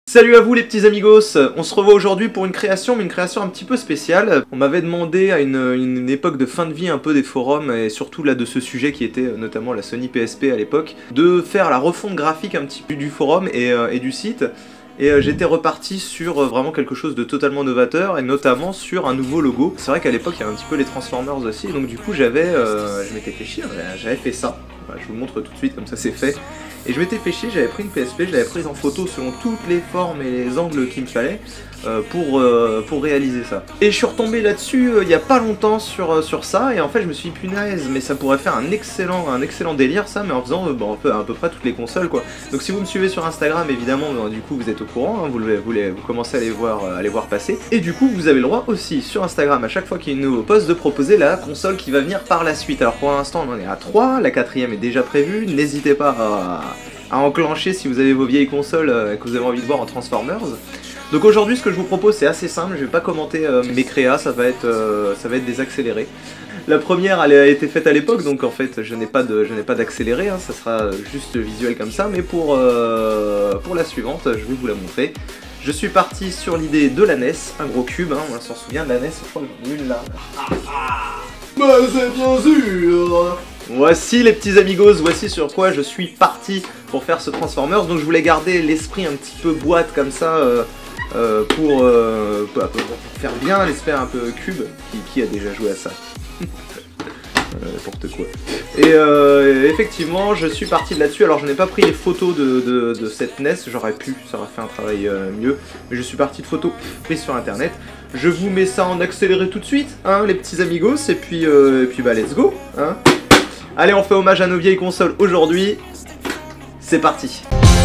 Salut à vous les petits amigos, on se revoit aujourd'hui pour une création, mais une création un petit peu spéciale. On m'avait demandé à une époque de fin de vie un peu des forums, et surtout là de ce sujet qui était notamment la Sony PSP à l'époque, de faire la refonte graphique un petit peu du forum et du site. Et j'étais reparti sur vraiment quelque chose de totalement novateur, et notamment sur un nouveau logo. C'est vrai qu'à l'époque il y avait un petit peu les Transformers aussi, donc du coup je m'étais fait chier, j'avais fait ça. Voilà, je vous le montre tout de suite, comme ça c'est fait. Et je m'étais fait chier, j'avais pris une PSP, je l'avais prise en photo selon toutes les formes et les angles qu'il me fallait pour réaliser ça. Et je suis retombé là-dessus il y a pas longtemps sur ça, et en fait je me suis dit punaise, mais ça pourrait faire un excellent délire ça, mais en faisant à peu près toutes les consoles quoi. Donc si vous me suivez sur Instagram évidemment, du coup vous êtes au courant, hein, vous commencez à les voir passer. Et du coup vous avez le droit aussi sur Instagram à chaque fois qu'il y a une nouveau post de proposer la console qui va venir par la suite. Alors pour l'instant on en est à 3, la 4ème est déjà prévue, n'hésitez pas à enclencher si vous avez vos vieilles consoles que vous avez envie de voir en Transformers. Donc aujourd'hui ce que je vous propose c'est assez simple, je vais pas commenter mes créas, ça va être des accélérés. La première elle a été faite à l'époque, donc en fait je n'ai pas d'accéléré, hein, ça sera juste visuel comme ça, mais pour la suivante je vais vous la montrer. Je suis parti sur l'idée de la NES, un gros cube, hein, on s'en souvient de la NES, je crois que j'en ai une là. Bah c'est bien sûr. Voici les petits amigos, voici sur quoi je suis parti pour faire ce Transformers. Donc je voulais garder l'esprit un petit peu boîte comme ça pour faire bien l'esprit un peu cube. Qui a déjà joué à ça? N'importe quoi. Et effectivement je suis parti de là-dessus. Alors je n'ai pas pris les photos de cette NES, j'aurais pu, ça aurait fait un travail mieux. Mais je suis parti de photos prises sur internet. Je vous mets ça en accéléré tout de suite, hein, les petits amigos, et puis bah let's go, hein. Allez, on fait hommage à nos vieilles consoles aujourd'hui. C'est parti.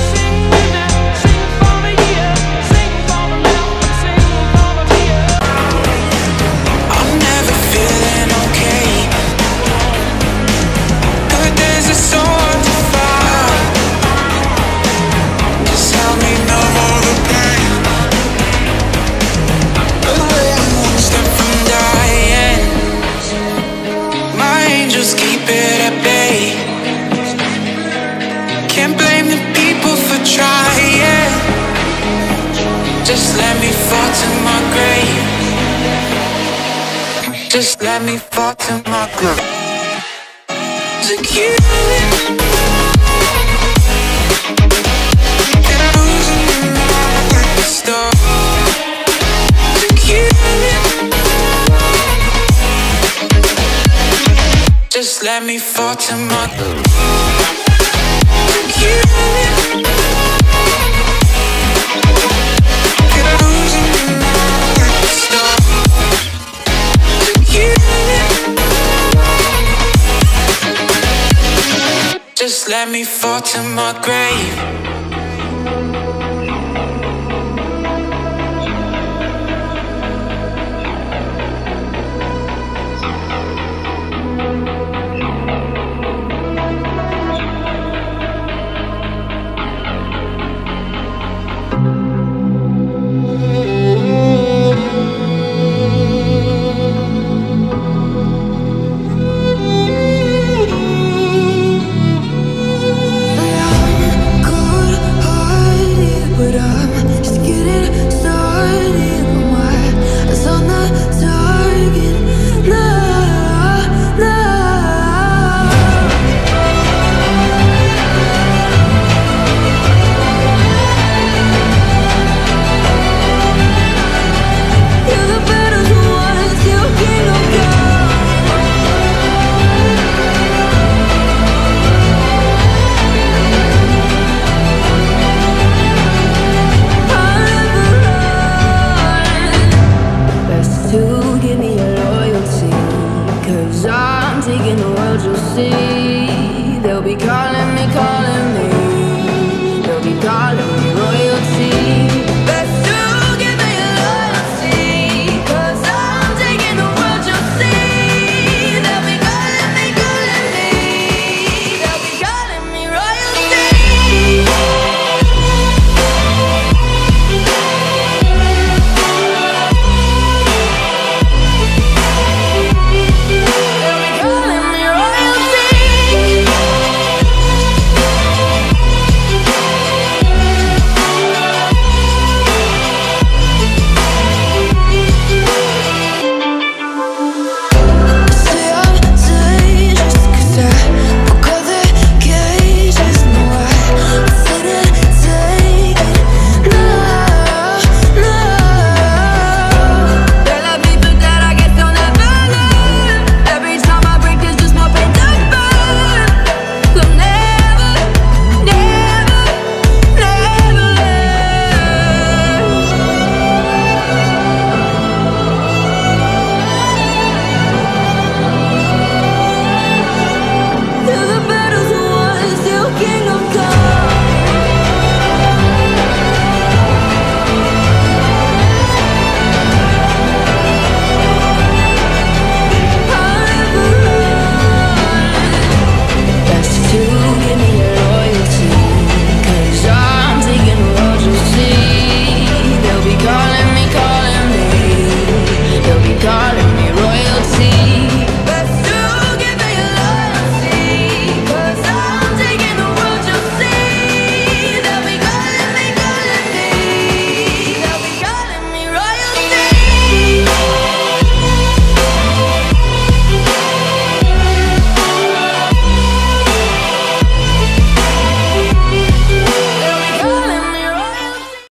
Just let me fall to my grave. Just let me fall to my grave. To you, and I'm losing my star. To you, just let me fall to my grave. To you. Just let me fall to my grave.